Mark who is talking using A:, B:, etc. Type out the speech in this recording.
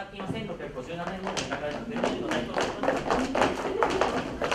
A: 作品は1657年頃に描かれたベルギーの大統領プロジェクト